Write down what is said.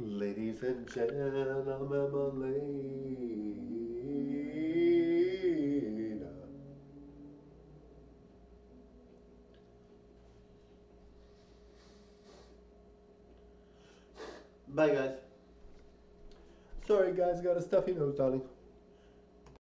Ladies and gentlemen, Marlena. Bye, guys. Sorry, guys, got a stuffy nose, darling.